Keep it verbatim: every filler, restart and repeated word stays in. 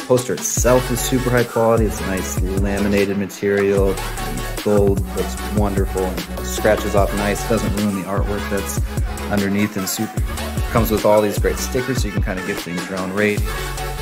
poster itself is super high quality. It's a nice laminated material. Gold looks wonderful and scratches off nice. Doesn't ruin the artwork that's underneath, and super comes with all these great stickers so you can kind of get things your own rate.